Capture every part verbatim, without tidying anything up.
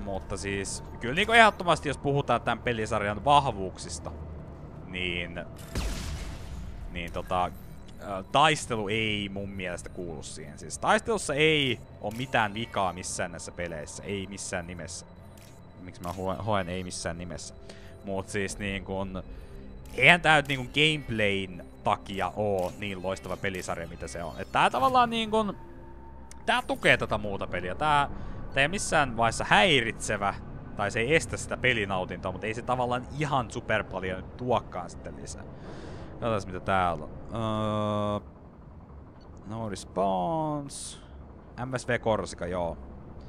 Mutta siis, kyllä niinku ehdottomasti jos puhutaan tämän pelisarjan vahvuuksista, niin, niin tota, taistelu ei mun mielestä kuulu siihen. Siis taistelussa ei oo mitään vikaa missään näissä peleissä, ei missään nimessä. Miksi mä hoen ei missään nimessä. Mut siis niin kun, eihän tää nyt niin kun gameplayn takia oo niin loistava pelisarja mitä se on. Et tää tavallaan niin kun, tää tukee tätä muuta peliä. Tää, tää ei missään vaiheessa häiritsevä, tai se ei estä sitä pelinautintoa, mutta ei se tavallaan ihan super paljon nyt tuokkaan sitten lisää. Katsotaan mitä täällä on. Uh, no response. M S V Korsika, joo.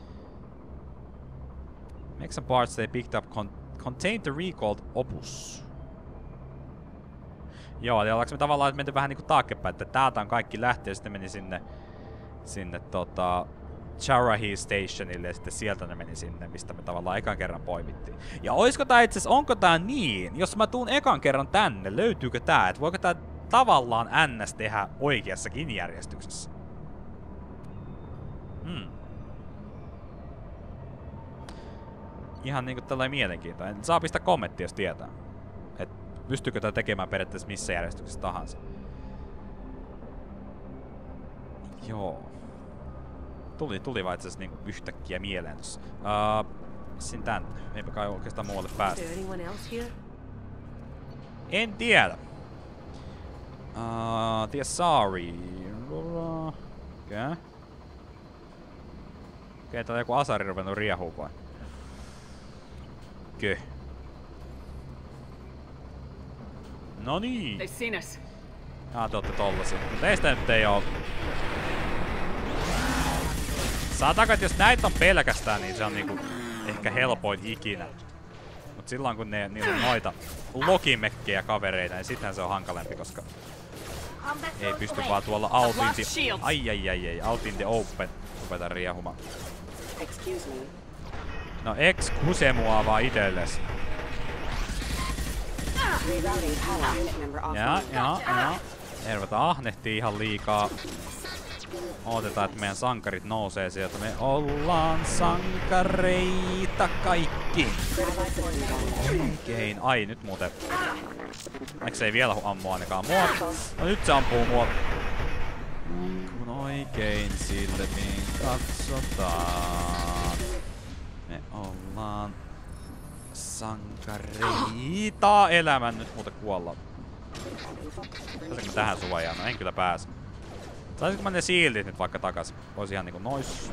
Make some parts they picked up con contain the recalled opus. Joo, eli ollaanko me tavallaan menty vähän niinku taaksepäin, että täältä on kaikki lähtee ja sitten meni sinne sinne tota Charahi Stationille ja sitten sieltä ne meni sinne, mistä me tavallaan ekan kerran poimittiin. Ja oisko tää itse onko tää niin, jos mä tuun ekan kerran tänne, löytyykö tää, että voiko tää tavallaan ns tehdä oikeassakin järjestyksessä? Hmm. Ihan niinku tällainen mielenkiintoinen. Saa pistää kommentti, jos tietää. Et pystyykö tää tekemään periaatteessa missä järjestyksessä tahansa. Joo. Tuli, tuli vaan itse asiassa niinku yhtäkkiä mieleen tossa. Uh, sin tän. Eipä kai oikeastaan muualle päästä. En tiedä. Uh, the Asari. Okei. Okay. Okei, okay, täällä on joku Asari ruvennut riehuu vai? Okei. Okay. No niin. Ah, te ootte tollasia. Teistä nyt ei oo. Saataanko, että jos näitä on pelkästään, niin se on niinku ehkä helpoin ikinä. Mut silloin kun ne, niillä on noita logimekkejä kavereita, niin sittenhän se on hankalempi, koska ei pysty vaan tuolla out in the... Ai ai ai ai, out in the open rupeta riehumaan. No excuse mua vaan itelles. Ja, ja, ja. Hervata ahnehtii ihan liikaa. Odotetaan, että meidän sankarit nousee sieltä. Me ollaan sankareita kaikki. Oikein. Ai, nyt muuten. Eikö se ei vielä ammu ainakaan mua? No nyt se ampuu mua. Kun oikein silmiin katsotaan. Me ollaan sankareita. Elämän nyt muuten kuolla. Pääsenkö tähän suojaan? No en kyllä pääse. Saisinko mä ne shieldit nyt vaikka takas? Voisi ihan niinku nois.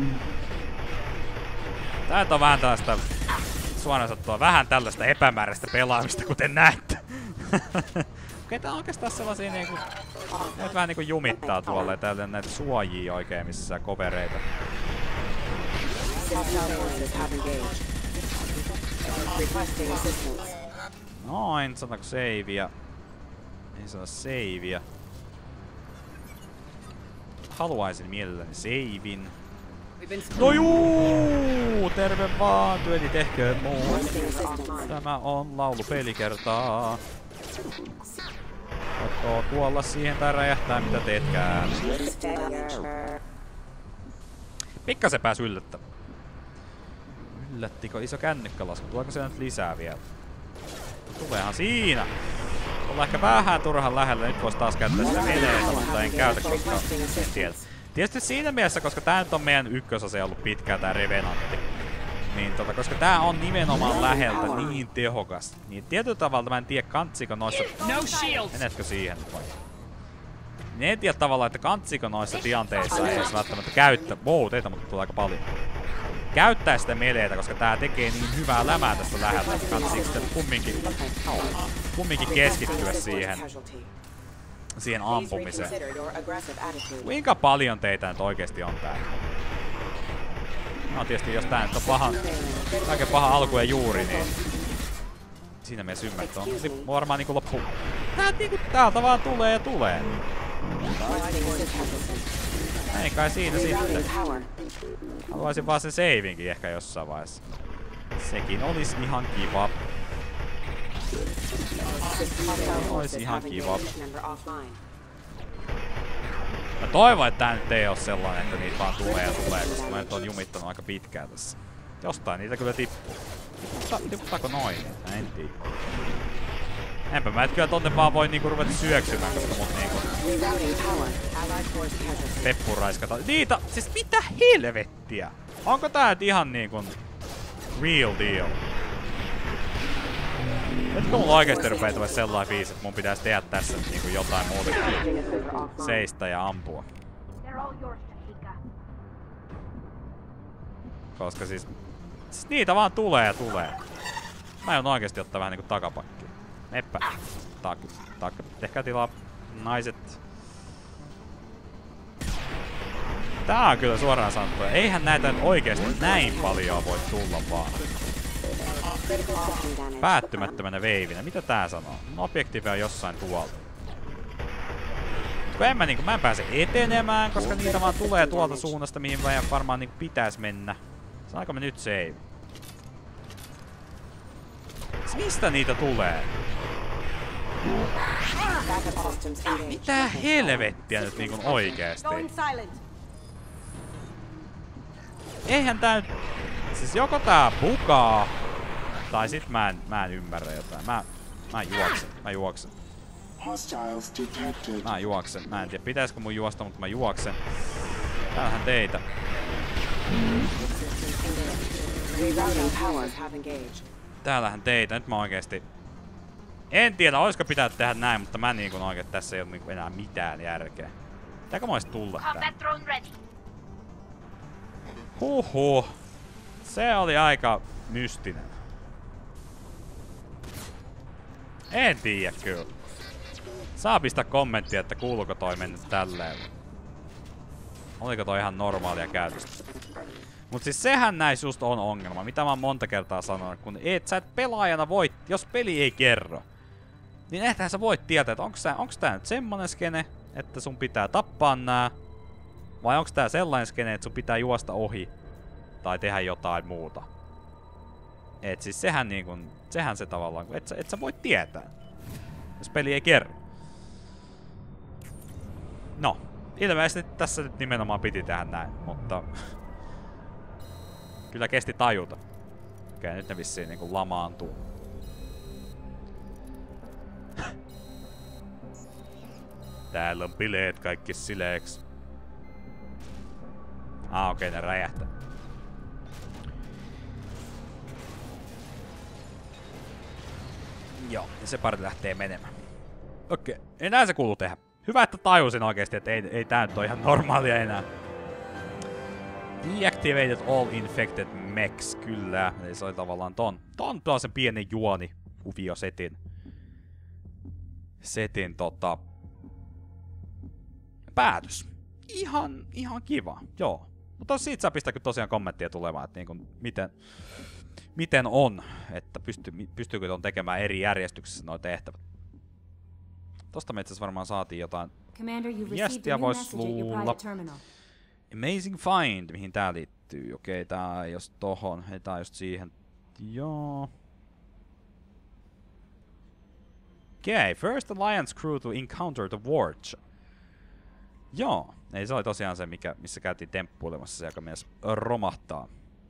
Tää on vähän tällaista, suoraan sattua, vähän tällaista epämääräistä pelaamista, kuten näette. Okei, tää on oikeastaan sellaisia niinku... Nyt vähän niinku jumittaa tuolla ja täällä on näitä suojia oikein, missä kovereita. Noin, sanotaanko savea? Ei saa savea. Haluaisin mielelläni seivin. No juu! Terve vaan, työni tehköön muu. Tämä on laulupelikertaa. Voitko kuolla siihen tai räjähtää mitä teetkään. Pikkasen pääs yllättä. Yllättikö iso kännykkälasku? Tuleeko se nyt lisää vielä? Tuleehan siinä! Ollaan ehkä vähän turhan lähellä, nyt vois taas käyttää sitä meleitä, mutta en käytä, koska en tiedä. Tietysti siinä mielessä, koska tää nyt on meidän ykkösase ollut pitkään, tää Revenantti. Niin tota, koska tää on nimenomaan läheltä niin tehokas. Niin tietyllä tavalla mä en tiedä, kantsiko noissa... Menetkö siihen vai? Niin en tiedä tavallaan, että kantsiko noissa tilanteissa ei edes välttämättä käyttää... Wow, teitä mutta tulee aika paljon. Käyttää sitä meleitä, koska tää tekee niin hyvää lämää tästä läheltä, että kantsiko sitten kumminkin... kumminkin keskittyä siihen, siihen ampumiseen. Kuinka paljon teitä nyt oikeesti on täällä? No tietysti jos tää nyt on paha, kaiken paha alku ja juuri, niin siinä mielessä ymmärtää. On varmaan niinku loppu. Tää niinku täältä vaan tulee ja tulee. Ei kai siinä sitten. Haluaisin vaan sen savinkin ehkä jossain vaiheessa. Sekin olisi ihan kiva. Ois ihan kiva. Mä toivon, että tää nyt ei oo sellainen, että niitä vaan tulee ja tulee, koska mä nyt on jumittanut aika pitkään tässä. Jostain niitä kyllä tippuu. Tiputta, tiputtaako noin? Mä en tiedä. Enpä mä et kyllä tonne vaan voi niinku ruveta syöksymään, koska mut niinku... peppuraiskata. Niitä! Siis mitä helvettiä? Onko tää nyt ihan niinku... real deal? Nytkö mulla oikeesti rupee tulla sellainen fiilis, että mun pitäis tehdä tässä niinku jotain muuta kuin seistä ja ampua. Koska siis... siis niitä vaan tulee ja tulee. Mä joudun oikeesti ottaa vähän niinku takapakkiin. Meppä. Tak, tak. Tehkää tilaa, naiset. Tää on kyllä suoraan sanottu. Eihän näitä nyt oikeesti näin paljon voi tulla vaan. Päättymättömänä veivinä. Mitä tää sanoo? Objektiivi on jossain tuolta. Kun en mä, niinku, mä en pääse etenemään, koska niitä vaan tulee tuolta suunnasta, mihin varmaan niinku pitäis mennä. Saanko me nyt save? Mistä niitä tulee? Mitä helvettiä nyt niinku oikeesti? Eihän tää nyt... siis joko tää bugaa, tai sit mä en, mä en ymmärrä jotain. Mä, mä juoksen, mä juoksen. Mä juoksen, mä en tiedä pitäisikö mun juosta, mutta mä juoksen. Täällähän teitä. Täällähän teitä, nyt mä oikeesti... en tiedä, olisiko pitää tehdä näin, mutta mä niin oikein tässä ei oo niinku enää mitään järkeä. Pitääkö mä ois tulla tää? Huhhuh. Se oli aika mystinen. En tiedä kyllä. Saa pistää kommenttia, että kuuluuko toi mennyt tälleen. Oliko toi ihan normaalia käytöstä. Mut siis sehän näissä just on ongelma, mitä mä oon monta kertaa sanonut, kun et sä et pelaajana voit, jos peli ei kerro. Niin ehtähän sä voit tietää, että onks tää, onks tää nyt semmonen skene, että sun pitää tappaa nää. Vai onks tää sellainen skene, että sun pitää juosta ohi. Tai tehdä jotain muuta. Et siis sehän niinku, sehän se tavallaan, et sä, et sä voi tietää. Jos peli ei kerro. No, ilmeisesti tässä nyt nimenomaan piti tehdä näin, mutta... kyllä kesti tajuta. Okei, nyt ne vissiin niinku lamaantuu. Täällä on bileet kaikki sileeks. Ah, okei, ne räjähtää. Joo, ja se pari lähtee menemään. Okei, enää se kuuluu tehdä. Hyvä, että tajusin oikeesti, että ei, ei tää nyt oo ihan normaalia enää. Deactivated all infected mechs, kyllä. Eli se oli tavallaan ton. Ton tuo sen pienen juoni kuviosetin. Setin tota... päätös. Ihan, ihan kiva, joo. Mutta siitä saa pistää tosiaan kommenttia tulemaan, että niinku miten... miten on, että pysty, pystyykö ton tekemään eri järjestyksessä nuo tehtävät. Tosta me itse varmaan saatiin jotain viestiä, vois luulla. Amazing find, mihin tää liittyy. Okei, tää ei jos tohon, ei tää just siihen. Joo. Okei, first Alliance crew to encounter the Warch. Joo, ei se oli tosiaan se, mikä, missä käytiin temppuilemassa se, joka mies romahtaa.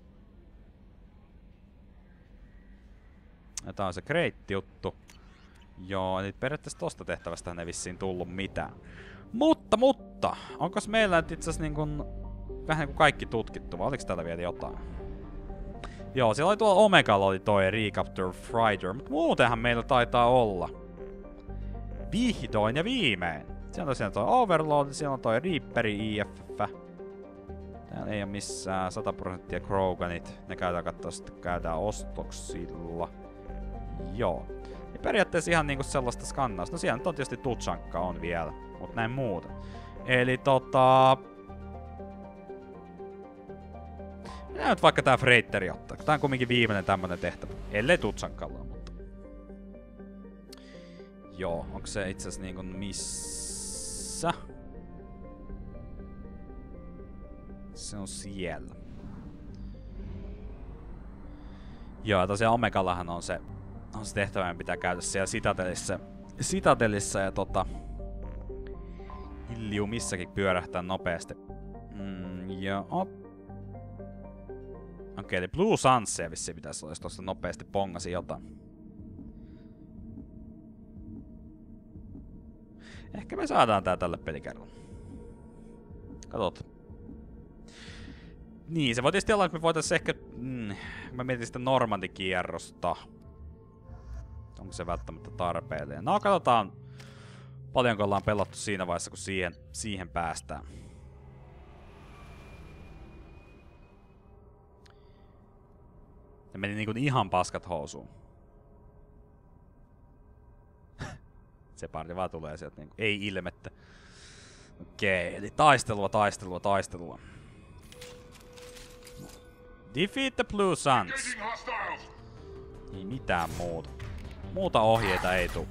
Ja tää on se great juttu. Joo, eli periaatteessa tosta tehtävästä ei vissiin tullut mitään. Mutta, mutta, onkos meillä nyt itse asiassa niin kuin vähän niin kuin kaikki tutkittu, vai oliko täällä vielä jotain? Joo, siellä oli tuolla Omegalla oli toi Recapture Frighter, mutta muutenhan meillä taitaa olla. Vihdoin ja viimein. Siellä on tosiaan toi Overlord, siellä on toi Reaperi I F F. Täällä ei oo missään sata prosenttia Kroganit. Ne käydään kattoo sitten käydään ostoksilla. Joo. Ja periaatteessa ihan niinku sellaista skannausta. No siellä nyt on tietysti Tuchankka on vielä, mut näin muuta. Eli tota... minä nyt vaikka tää Freighteri ottaa. Tää on kumminkin viimeinen tämmönen tehtävä. Ellei Tuchankalla on, mutta... joo, onko se itse asiassa niinku missä? Se on siellä. Joo, ja tosiaan Omegallahan on se, on se tehtävä, mitä pitää käydä siellä Citadelissa. Citadelissa ja tota... Illiumissakin pyörähtää nopeasti. Mm, joo. Okei, eli Blue Sunsia vissiin pitäisi olla, jos tuosta nopeasti pongasi jotain. Ehkä me saadaan tää tälle pelikerralle. Katsotaan. Niin, se voi tietysti olla, että me voitais ehkä... Mm, mä mietin sitä Normandikierrosta. Onko se välttämättä tarpeellinen? No, katsotaan. Paljonko ollaan pelattu siinä vaiheessa, kun siihen, siihen päästään. Se meni niinku ihan paskat housuun. Se parti vaan tulee sieltä niinku, ei ilmettä. Okei, eli taistelua, taistelua, taistelua. Defeat the Blue Suns. Ei mitään muuta. Muuta ohjeita ei tuu.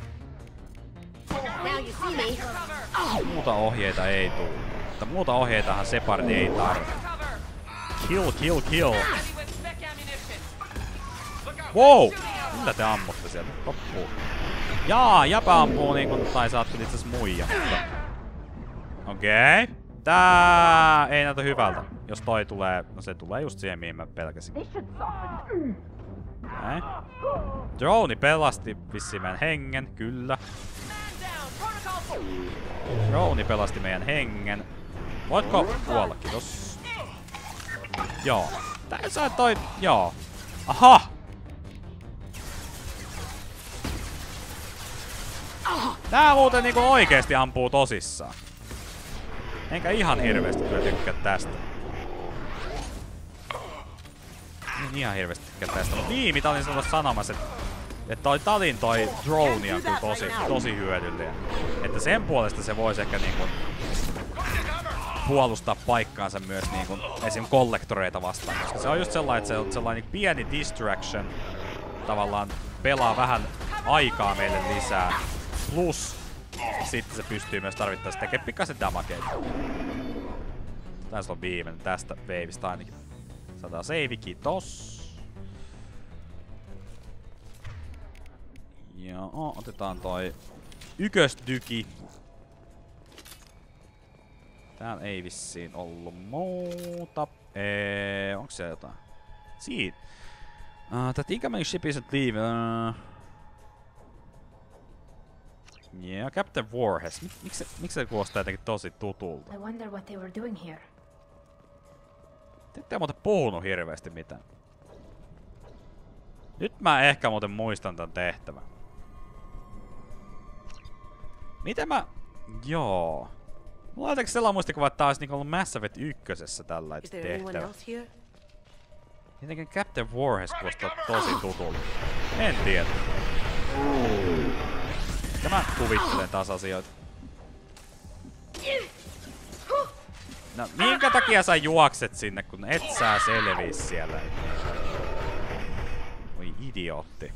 Muuta ohjeita ei tuu. Mutta muuta ohjeitahan se parti ei tarvitse. Kill, kill, kill. Wow! Mitä te ammutte sieltä? Loppuu. Jaa, jäpä ampuu niinku, tai sä ajattelit itse asiassa muija, mutta... Okei. Okay. Tää ei näytä hyvältä. Jos toi tulee... No se tulee just siihen, mihin mä pelkäsin. Okay. Drone pelasti vissiin meidän hengen, kyllä. Drone pelasti meidän hengen. Voitko kuolla, kiitos. Joo. Tää saa toi... Joo. Aha! Tää muuten niinku oikeesti ampuu tosissaan. Enkä ihan hirveesti kyllä tykkää tästä. En ihan hirveesti tykkää tästä. Mut niin, mitä olin sanoa sanomassa, että et toi Talin toi drone on kyllä tosi, tosi hyödyllinen. Että sen puolesta se voisi ehkä niinku puolustaa paikkaansa myös niinku esim. Kollektoreita vastaan. Koska se on just sellainen, että se on sellainen pieni distraction. Tavallaan pelaa vähän aikaa meille lisää. Plus sitten se pystyy myös tarvittaessa tekemään pikaisen damagea. Tässä on viimeinen tästä waveista ainakin. Saadaan save, kiitos. Joo, otetaan toi ykkösdyki. Täällä ei vissiin ollut muuta. Eee, onko siellä jotain? Siitä. Uh, that incoming ship isn't leave. Uh... Yeah, Captain Warhes. Mik, miksi, miksi se kuulostaa jotenkin tosi tutulta? I wonder what they were doing here. Te ette muuten puhunut hirveästi mitään. Nyt mä ehkä muuten muistan tän tehtävän. Miten mä... Joo. Mulla on jotenkin sellainen muistikuva, että tää olisi niinku ollut Mass Effect ykkösessä tällä tehtävä. Jotenkin Captain Warhes kuulostaa tosi tutulta. En tiedä. Ja mä kuvittelen taas asioita. No, minkä takia sä juokset sinne, kun et sä selviä siellä? Voi idiootti.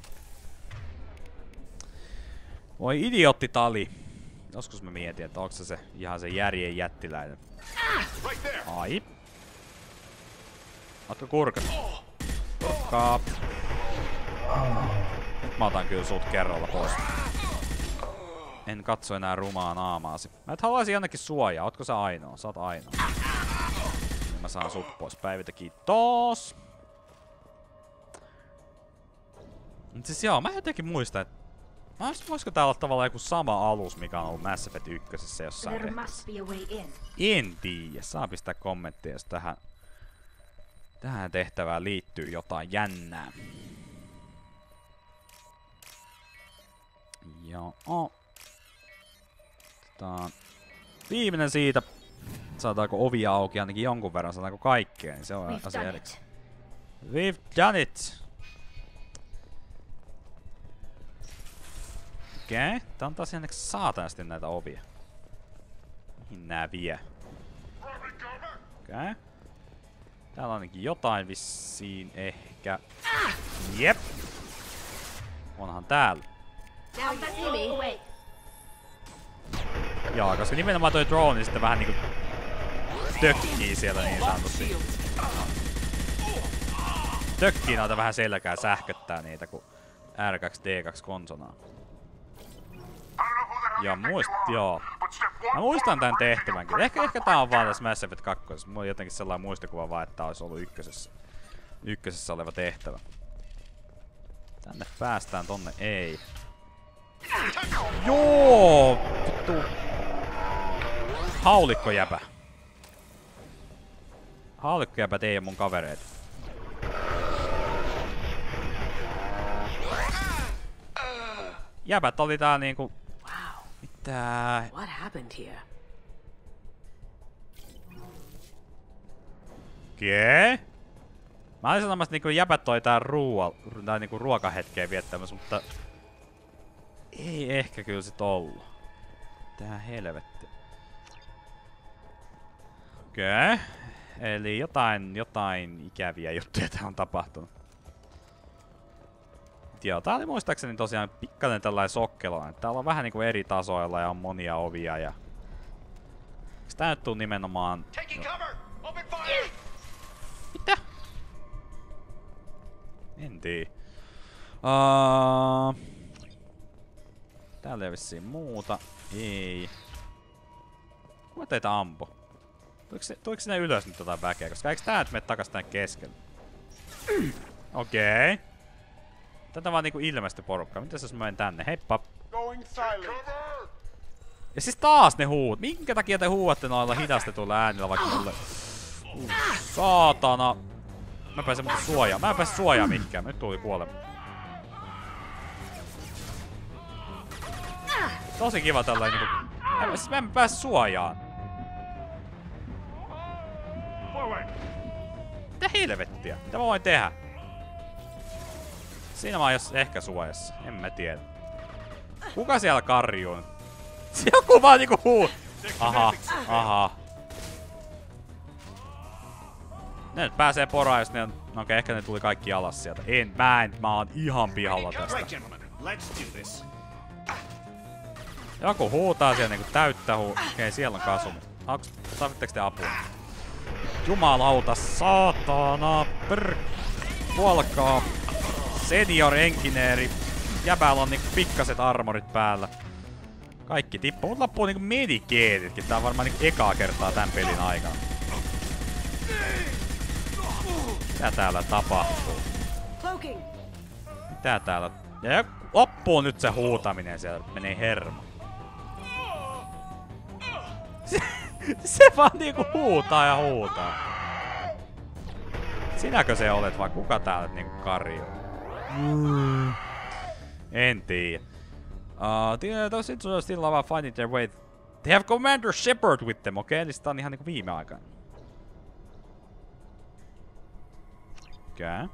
Voi idiootti Tali. Joskus mä mietin, että onko se, se ihan se järjen jättiläinen. Ai. Ootko kurkata? Kurkkaa. Nyt mä otan kyllä sut kerralla pois. En katso enää rumaa naamaasi. Mä et haluaisin jonnekin suojaa. Ootko sä ainoa? Sä oot ainoa. Niin mä saan sut pois. Päivitä, kiitos. Mut siis joo, mä jotenkin muistan, että... Voisiko tää olla tavallaan joku sama alus, mikä on ollut Mass Effect ykkösessä jossain tehtävässä? En tiedä. Saa pistää kommenttia, jos tähän... Tähän tehtävään liittyy jotain jännää. Joo. Otetaan viimeinen siitä. Saadaanko ovi auki ainakin jonkun verran, saadaanko kaikkea, niin se on We've asia erikseen. We've done it! Okei, okay. Tää on taas jänneksi saatanasti näitä ovia. Mihin nää vie? Okei. Okay. Täällä on ainakin jotain vissiin ehkä. Jep! Onhan täällä. Joo, koska nimenomaan toi drone sitten vähän niinku tökkii siellä niin sanotusti. Tökkii noita vähän selkää, sähköttää niitä kun R kaksi D kaksi konsonaa. Joo, muist, joo. Mä muistan tän tehtävänkin. Ehkä, ehkä tää on vaan tässä Mass Effect kaksi. Mulla on jotenkin sellainen muistikuva vaan, että tää olisi ollut ykkösessä. Ykkösessä oleva tehtävä. Tänne päästään, tonne ei. Joo! Vittu. Haulikkojäpä. Haulikkojäpät ei oo mun kavereita. Jäbät oli tää niinku... Wow. Mitä? What happened here? Kee? Mä olin sanomassa niinku jäbät oli tää ruoal... Tai niinku ruokahetkeen viettämässä, mutta... Ei ehkä kyllä sit ollu. Tää helvetti. Okei. Okay. Eli jotain, jotain ikäviä juttuja tää on tapahtunut. Joo, tää oli muistaakseni tosiaan pikkainen tällainen sokkeloinen. Täällä on vähän niinku eri tasoilla ja on monia ovia ja... Eiks tää nyt tuu nimenomaan... Mitä? En tiedä. Uh... Täällä ei vissiin muuta. Ei. Kuka teitä ampo? Tuliko sinne ylös nyt jotain väkeä? Koska eiks tää nyt mene takas tänne keskelle? Okei. Okay. Tätä vaan niinku ilmeisesti porukkaa. Mitäs jos mä menen tänne? Heippa! Ja siis taas ne huut. Minkä takia te huuatte noilla hidastetuilla äänillä vaikka mulle... Uh, saatana! Mä pääsen muuten suojaan. Mä en pääse suojaan mihinkään. Nyt tuli kuolema. Tosi kiva tällainen niinku... Mä, mä en pääse suojaan. Mitä helvettiä? Mitä mä voin tehdä? Siinä mä oon jos ehkä suojassa. En mä tiedä. Kuka siellä karjuu? Joku vaan niinku huu... Aha, aha. Ne nyt pääsee poraan, jos ne on... No okei, okay, ehkä ne tuli kaikki alas sieltä. En, mä en, mä oon ihan pihalla tästä. Joku huutaa siellä niinku täyttä huu... Okei, okay, siellä on kasumi. Saavitteko te apua? Jumalauta, saatana, prr... Puolkaa. Senior engineeri. Jäbäällä on niinku pikkaset armorit päällä. Kaikki tippuu. Mut loppuu niinku medikeetitkin. Tää on varmaan niinku ekaa kertaa tän pelin aikana. Mitä täällä tapahtuu? Mitä täällä... Ja loppuu nyt se huutaminen siellä. Menee hermo. Se, se vaan niinku huutaa ja huutaa. Sinäkö se olet vai kuka täällä niinku karjuu? Mm. En tiedä. Uh, those intruders are still about finding their way. They have Commander Shepard with them, okei? Okay? Eli sitä on ihan niinku viime aikoina. Okei. Okay.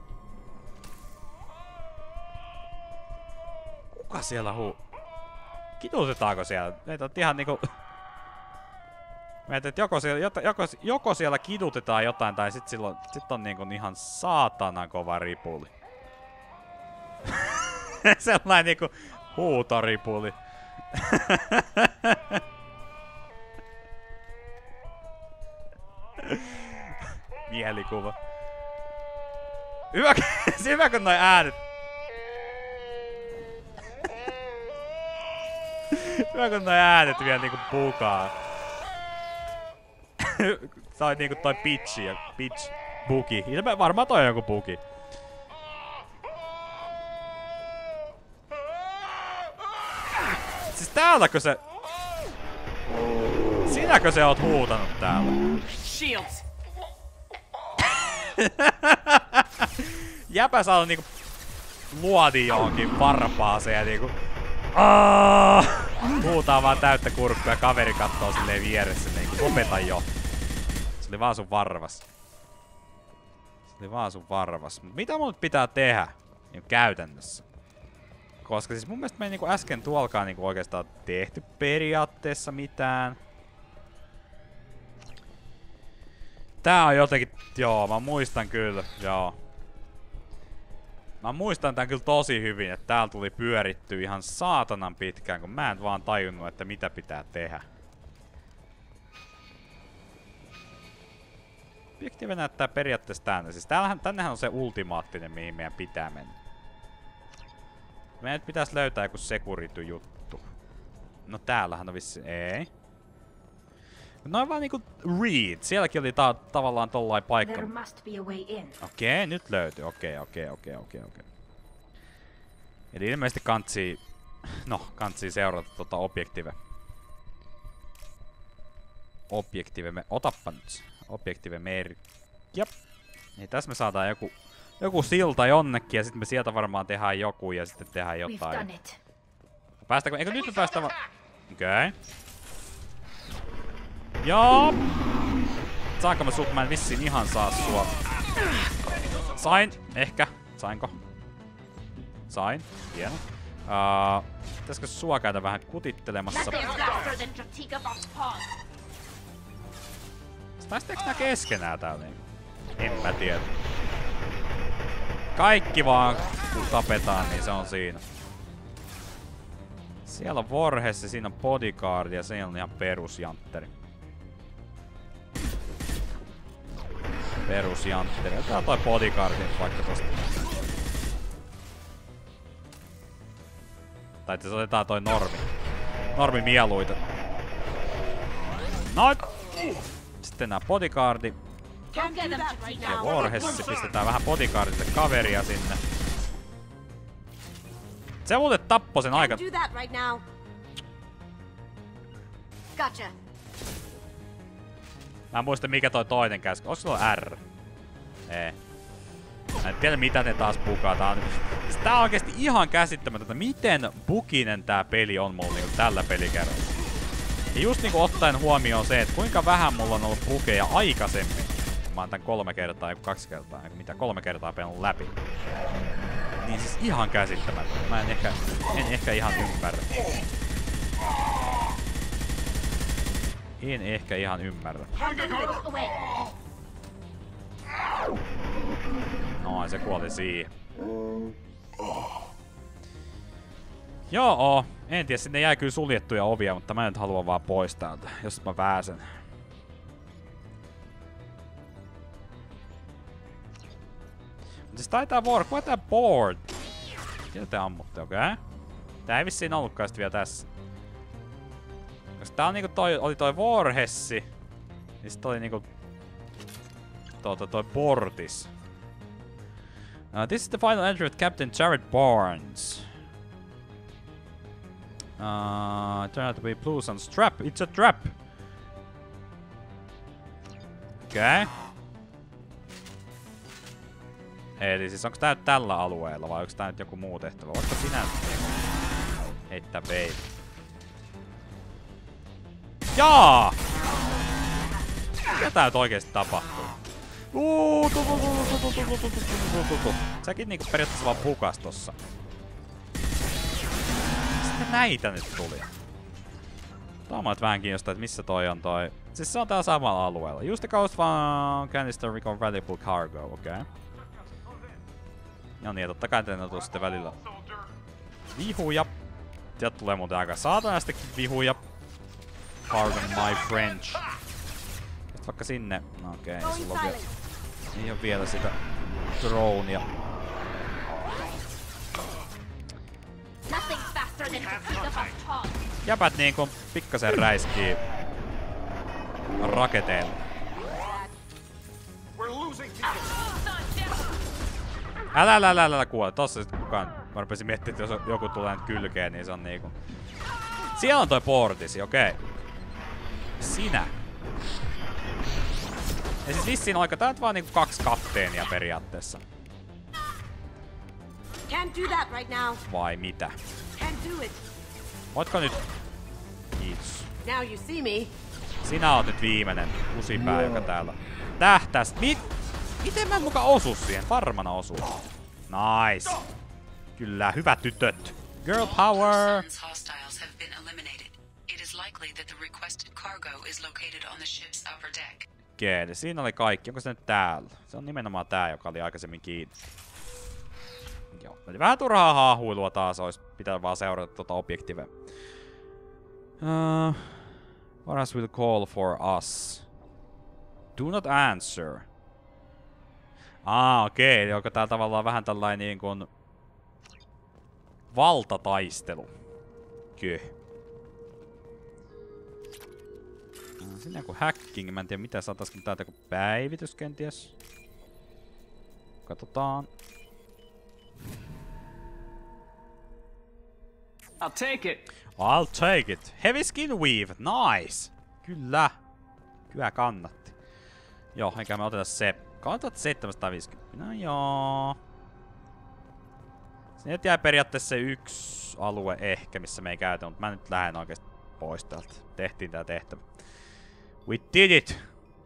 Kuka siellä huu... Kitutetaanko siellä? Meitä on ihan niinku... Meitä, että joko siellä, joko, joko siellä kidutetaan jotain, tai sit, silloin, sit on niinku ihan saatanan kova ripuli. Sellainen niinku huutoripuli. Mielikuva. Hyvä, hyvä kun noi äänet. Hyvä kun noi äänet vielä niinku bukaa. Toi niinku toi pitchi ja pitch bugi. Ilme, varmaan toi on joku bugi. Siis täälläkö se... Sinäkö se oot huutanut täällä? Shields. Jäpä saa niinku... Luodi johonkin varpaaseen ja niinku... Aaaaaa! Huutaa vaan täyttä kurkkua ja kaveri kattoo silleen vieressä niinku. Lopeta jo. Se oli vaan sun varvas. Se oli vaan sun varvas. Mut mitä mun nyt pitää tehdä? Niinku käytännössä. Koska siis mun mielestä me ei niinku äsken tuolkaan niinku oikeastaan tehty periaatteessa mitään. Tää on jotenkin... Joo, mä muistan kyllä. Joo. Mä muistan tän kyllä tosi hyvin, että täällä tuli pyörittyä ihan saatanan pitkään, kun mä en vaan tajunnut, että mitä pitää tehdä. Objektiivi näyttää periaatteessa tänne. Siis täällähän, tännehän on se ultimaattinen, mihin meidän pitää mennä. Meidän nyt pitäisi löytää joku security-juttu. No täällähän on vissi... Ei. Noin vaan niinku read. Sielläkin oli ta tavallaan tollain paikka. There must be a way in. Okei, nyt löytyy. Okei, okei, okei, okei, okei. Eli ilmeisesti kantsii... No, kantsii seurata tota objektive. Objektive me... Otappa nyt. Objektive merkki. Jep. Niin tässä me saadaan joku... Joku silta jonnekin ja sitten me sieltä varmaan tehdään joku ja sitten tehdään jotain. Päästäänkö? Eikö nyt me päästään vaan... Okei. Okay. Joo. Saanko mä sut? Mä en vissiin ihan saa sua. Sain. Ehkä. Sainko? Sain. Hieno. Uh, pitäisikö sua käydä vähän kutittelemassa? Taisteeks nää keskenään täällä? En mä tiedä. Kaikki vaan kun tapetaan, niin se on siinä. Siellä on Vorhessi, siinä on Bodyguard ja se on ihan perusjantteri. Perusjantteri. Tää on toi Bodyguardin vaikka tosta. Tai itse otetaan toi normi. Normi mieluita. Noin! Sitten nää Bodyguardi. Ja Vorhessi, pistetään vähän Bodyguardille kaveria sinne. Se muuten tappoi sen aika... Gotcha. Mä en muista mikä toi toinen käsky. Onko se tuo R? Ei. Mä en tiedä mitä ne taas bugaa. Tää on, tää on oikeesti ihan käsittämätöntä. Miten buginen tää peli on mulla niinku tällä pelikerralla. Ja just niinku ottaen huomioon se, että kuinka vähän mulla on ollut bugeja aikaisemmin. Mä oon tän kolme kertaa, joku kaksi kertaa, mitä kolme kertaa pelannut läpi. Niin siis ihan käsittämätöntä. Mä en ehkä, en ehkä ihan ymmärrä. En ehkä ihan ymmärrä. Noin, se kuoli siihen. Joo, en tiedä, sinne jäi kyllä suljettuja ovia, mutta mä en nyt halua vaan pois täältä, jos mä pääsen. Siis taitaa work, what a board! Mitä te ammutte, okei? Okay? Tää ei vissiin ollutkaan sit vielä tässä. Koska tää on niinku toi, oli toi Vorhessi. Ja sit oli niinku... Tuota, toi Portis. Uh, this is the final entry with Captain Jared Barnes. Uh, turn out to be Bluesun's trap. It's a trap! Okei. Okay. Eli siis onks tää nyt tällä alueella vai onks tää nyt joku muu tehtävä? Voitko sinä heittää baby? Jaa! Mitä tää nyt oikeesti tapahtuu? Säkin niinku periaatteessa vaan bukas tossa. Mistä näitä nyt tuli? Taamat vähän kiinnostaa, että missä toi on toi. Siis se on täällä samalla alueella. Use the coast van canister recover valuable cargo, okei. Okay. No niin, totta kai teillä on sitten välillä vihuja. Sieltä tulee muuten aika saatanastikin vihuja. Pardon my French. Sitten vaikka sinne. No okei, okay, sulla on vielä... Ei oo vielä sitä dronea. Jäpät niinku pikkasen räiskii raketeilla. Älä, älä, älä, älä kuole. Tossa sit kukaan... Mä rupesin miettimään, että jos joku tulee nyt kylkeen, niin se on niinku... Siellä on toi Portisi, okei. Okay. Sinä. Ja siis vissiin aika tää on vaan niinku kaksi kapteenia periaatteessa. Can't do that right now. Vai mitä? Can't do it. Voitko nyt... Kiitos. Now you see me. Sinä oot nyt viimeinen kusipää, joka täällä tähtäs. Mit? Miten mä en muka osu siihen? Varmana osuu. Nice. Kyllä, hyvät tytöt. Girl power. Okei, siinä oli kaikki. Onko se nyt täällä? Se on nimenomaan tää, joka oli aikaisemmin kiinni. Joo, eli vähän turhaa haahuilua taas. Ois pitää vaan seurata tuota objektiivea. Uh, Varas will call for us. Do not answer. Ah, okei. Okay. Onko tää tavallaan vähän tällainen niin kuin valtataistelu? Kyllä. Siinä joku hacking, mä en tiedä mitä saataisiin täältä joku päivitys kenties. Katsotaan. I'll take it. I'll take it. Heavy skin weave, nice. Kyllä. Kyllä kannatti. Joo, eikä me oteta se. Katsotaan seitsemänsataaviisikymmentä. No joo. Sinne jää periaatteessa se yksi alue ehkä, missä me ei käytä, mutta mä nyt lähden oikeesti pois täältä. Tehtiin tää tehtävä. We did it!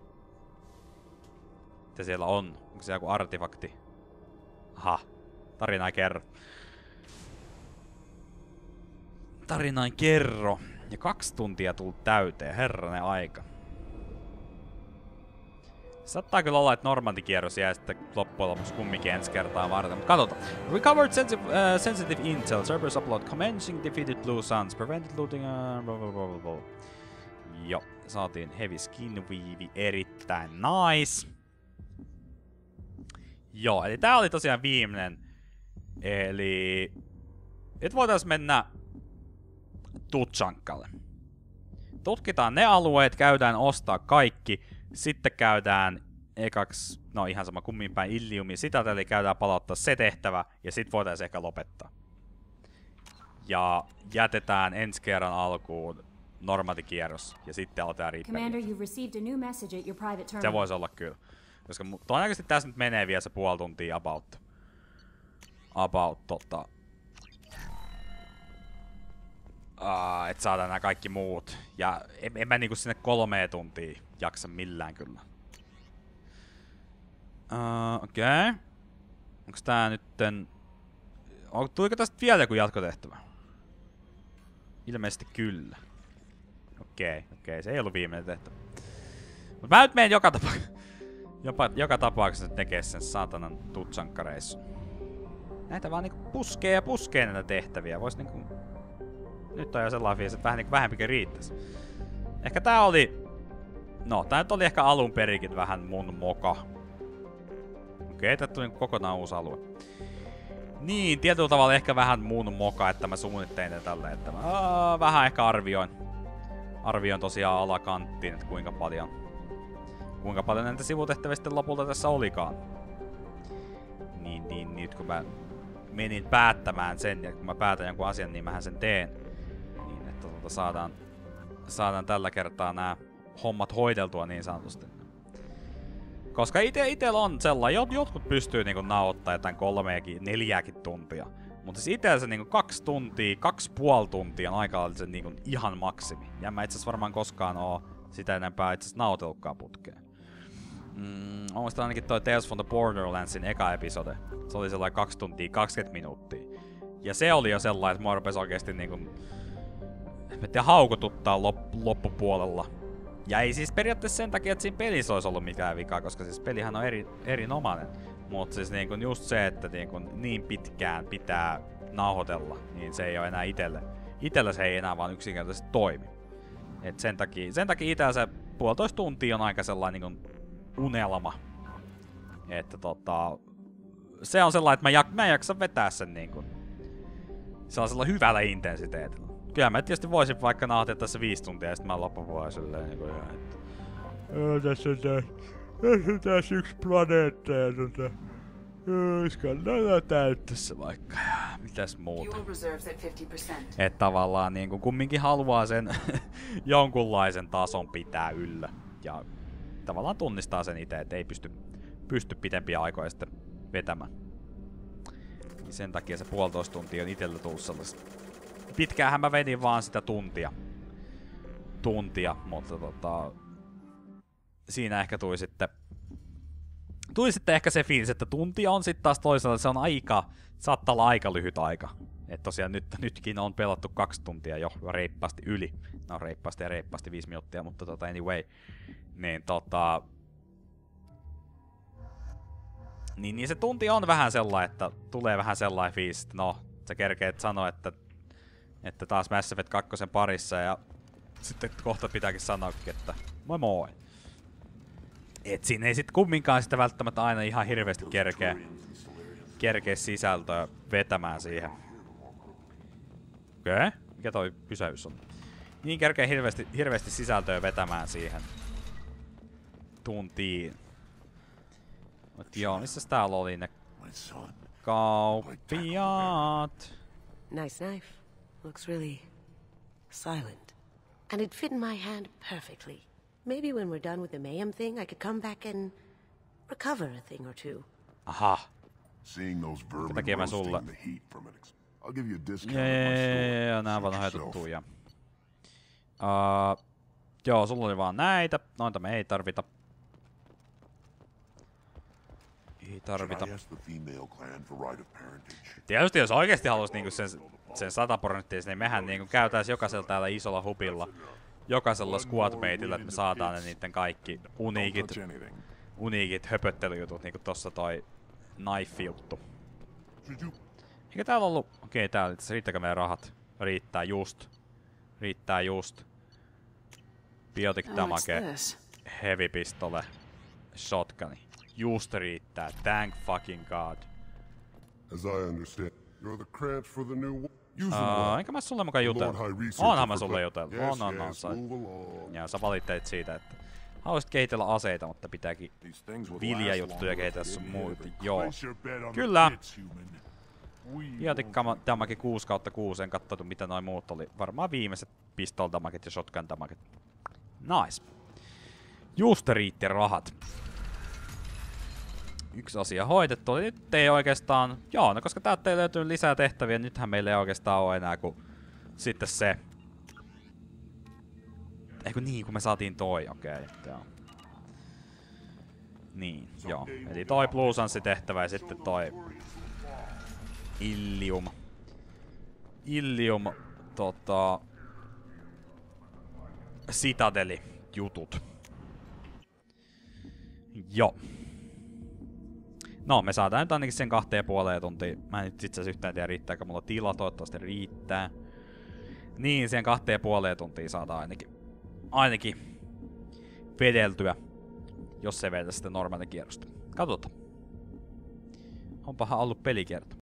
Mitä siellä on? Onko se joku artefakti? Aha. Tarina ei kerro. Tarina ei kerro. Ja kaksi tuntia tullut täyteen. Herranen aika. Saattaa kyllä olla, että Normandy-kierros jää sitten loppujen lopuksi kumminkin ensi kertaa varten, mutta katsotaan. Recovered sensitive, uh, sensitive intel. Cerberus upload commencing defeated Blue Suns. Prevented looting. Uh, blah, blah, blah, blah. Joo, saatiin Heavy Skin Weave. Erittäin nice. Joo, eli tää oli tosiaan viimeinen. Eli... nyt voitais mennä Tuchankalle. Tutkitaan ne alueet, käydään ostaa kaikki. Sitten käydään ekaksi, no ihan sama kummin päin, Illiumi Citadeli, käydään palauttaa se tehtävä, ja sit voitais ehkä lopettaa. Ja jätetään ensi kerran alkuun Normandy-kierros, ja sitten aletaan riippää. Se voisi olla kyllä. Koska todennäköisesti tässä nyt menee vielä se puoli tuntia about. About tota... Uh, et saadaan nämä kaikki muut. Ja en, en mä niinku sinne kolmeen tuntia jaksa millään kyllä. Uh, Okei. Okay. Onks tää nytten... On, tuliko tästä vielä joku jatkotehtävä? Ilmeisesti kyllä. Okei, okay, okei. Okay. Se ei ollut viimeinen tehtävä. Mut mä nyt menen joka tapa... Jopa, joka tapauksessa tekee sen saatanan tutsankkareissun. Näitä vaan niinku puskee ja puskee näitä tehtäviä. Vois niinku... Nyt on jo sellainen fiilis, että vähän niinku vähempikin riittäisi. Ehkä tää oli... No, tää nyt oli ehkä alun perikin vähän mun moka. Okei, okay, tää tuli kokonaan uusi alue. Niin, tietyllä tavalla ehkä vähän mun moka, että mä suunnittelin tätä tälleen, että mä aa, vähän ehkä arvioin. Arvioin tosiaan alakanttiin, että kuinka paljon... Kuinka paljon näitä sivutehtäviä sitten lopulta tässä olikaan. Niin, niin, nyt kun mä menin päättämään sen, ja kun mä päätän jonkun asian, niin mähän sen teen. Niin, että tuota saadaan, saadaan tällä kertaa nämä hommat hoideltua niin sanotusti. Koska ite, itellä on sellainen, jotkut pystyy niinku nauhoittamaan jotain kolmeakin, neljääkin tuntia. Mutta siis itellä se niinku kaksi tuntia, kaksi puoli tuntia on aika lailla se niinku ihan maksimi. Ja mä itse asiassa varmaan koskaan oo sitä enempää itse asiassa nauhoitellutkaan putkeen. Mm, on sitä ainakin toi Tales from the Borderlandsin eka episode. Se oli sellainen kaksi tuntia kaksikymmentä minuuttia. Ja se oli jo sellainen, että mua rupesi oikeesti niinku... en tiedä, haukututtaa lop- loppupuolella. Ja ei siis periaatteessa sen takia, että siinä pelissä olisi ollut mitään vikaa, koska siis pelihän on eri, erinomainen. Mutta siis niinku just se, että niinku niin pitkään pitää nauhoitella, niin se ei ole enää itelle. Itellä se ei enää vaan yksinkertaisesti toimi. Et sen takia, sen takia itellä se puolitoista tuntia on aika sellainen niinku unelma. Että tota... se on sellainen, että mä, jak- mä en jaksa vetää sen niinku... sellaisella hyvällä intensiteetillä. Kyllä mä tietysti voisin vaikka nauhoittaa tässä viisi tuntia ja sit mä loppuvuoden silleen niinku ihan, että... Joo, tässä on tää... tässä on taas yksi planeetta ja tota... Skannaa täyttää se vaikka ja mitäs muuta. Että tavallaan niinku kumminkin haluaa sen jonkunlaisen tason pitää yllä. Ja tavallaan tunnistaa sen itse, että ei pysty, pysty pitempiä aikoja sitten vetämään. Niin sen takia se puolitoista tuntia on itsellä tullut sellaista. Pitkäänhän mä vedin vaan sitä tuntia. Tuntia, mutta tota... siinä ehkä tuli sitten... Tuli sitten ehkä se fiilis, että tuntia on sitten taas toisaalta, se on aika... saattaa olla aika lyhyt aika. Että tosiaan nyt, nytkin on pelattu kaksi tuntia jo reippaasti yli. No reippaasti ja reippaasti viisi minuuttia, mutta tota anyway. Niin tota... Niin, niin se tunti on vähän sellainen, että tulee vähän sellainen fiilis, että no... sä kerkeet sanoa, että... että taas Mass Effect kaksi parissa ja... sitten kohta pitääkin sanoakin, että moi moi. Et siinä ei sit kumminkaan sitä välttämättä aina ihan hirveästi kerkeä, kerkeä sisältöä vetämään siihen. Okei, okay. Mikä toi pysäys on? niin kerkeä hirveästi, hirveästi sisältöä vetämään siihen tuntiin. Mut joo, missäs täällä oli ne kauppiaat? Nice knife. Looks really silent. And it fit in my hand perfectly. Maybe when we're done with the mayhem thing, I could come back and recover a thing or two. Aha. Seeing those vermin takia mä sulle. roasting the heat from it. I'll give you a discount. Jee, nää vaan hoitettuja. Uh, joo, sulla oli vaan näitä. Noita me ei tarvita. Ei tarvita. Tietysti jos oikeesti halus niinku sen, sen sata prosenttia, niin mehän niinku käytäis jokaisella täällä isolla hubilla. Jokaisella squadmateillä, että me saadaan ne niitten kaikki uniikit, uniikit höpöttelyjutut, niinku tossa toi knife-juttu. Eikä täällä ollut... Okei, okay, täällä riittääkö meidän rahat? Riittää just. Riittää just. Biotic damage, heavy pistole, shotguni. Just riittää. Thank fucking god. As I understand, you're the cramps for the new one. Uh, enkä mä sulle mukaan jutellut. Onhan mä sulle jutellut. On, on, on. Sä, ja sä valittelit siitä, että haluaisit kehitellä aseita, mutta pitääkin viljajuttuja kehitellä sun muuta. Joo. Kyllä. Biotic damage kuusi kautta kuusi. En katsottu mitä noin muut oli. Varmaan viimeiset pistol damaget ja shotgun damaget. Nice. Just riitti rahat. Yksi asia hoitettu. Nyt ei oikeastaan... Joo, no koska täältä ei löytynyt lisää tehtäviä, nythän meillä ei oikeastaan ole enää kuin... Sitten se... Eikö niin, kun me saatiin toi, okei, okay, joo. Niin, joo. Eli toi Bluesansi tehtävä ja sitten toi... Illium. Illium, tota... Citadeli jutut. Joo. No, me saadaan nyt ainakin sen kahteen puoleen tuntia. Mä en nyt itse asiassa yhtään tiedä, riittääkö mulla tila, toivottavasti riittää. Niin, sen kahteen puoleen tuntia saadaan ainakin, ainakin vedeltyä, jos se vedä sitten normaali kierrosta. Katsotaan. Onpahan ollut pelikierto.